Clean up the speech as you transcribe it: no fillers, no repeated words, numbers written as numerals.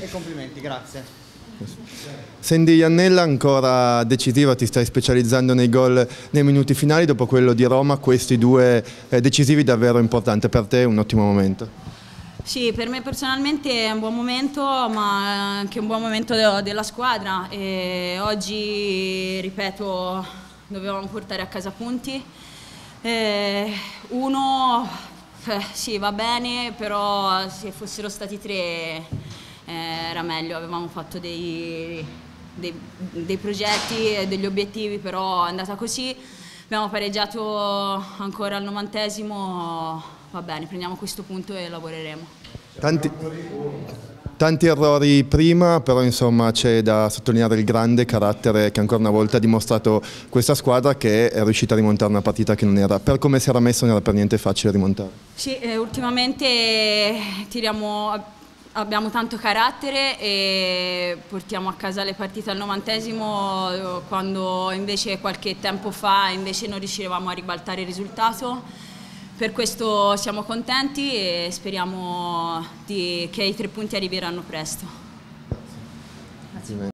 complimenti, grazie. Sandy Iannella, ancora decisiva, ti stai specializzando nei gol nei minuti finali, dopo quello di Roma, questi due decisivi davvero importanti, per te è un ottimo momento. Sì, per me personalmente è un buon momento, ma anche un buon momento della squadra. E oggi, ripeto, dovevamo portare a casa punti. Uno, sì, va bene, però se fossero stati tre era meglio. Avevamo fatto dei progetti, degli obiettivi, però è andata così. Abbiamo pareggiato ancora al 90°, va bene, prendiamo questo punto e lavoreremo. Tanti errori prima, però insomma c'è da sottolineare il grande carattere che ancora una volta ha dimostrato questa squadra, che è riuscita a rimontare una partita che non era, per come si era messo, non era per niente facile rimontare. Sì, ultimamente abbiamo tanto carattere e portiamo a casa le partite al 90°, quando invece qualche tempo fa invece non riuscivamo a ribaltare il risultato. Per questo siamo contenti e speriamo che i 3 punti arriveranno presto. Grazie.